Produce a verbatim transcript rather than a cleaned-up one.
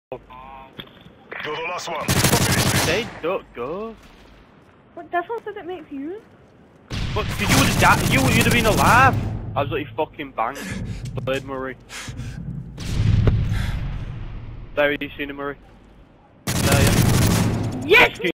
You're the last one. Say, don't go. What difference does it make to you? But cause you would have you would have been alive. Absolutely fucking banged. Played Murray. There you seen him, Murray. There, yeah. Yes!